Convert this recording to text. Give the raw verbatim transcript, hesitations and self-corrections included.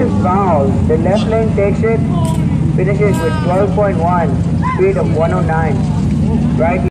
is foul. The left lane takes it, finishes with twelve point one, speed of one oh nine. Right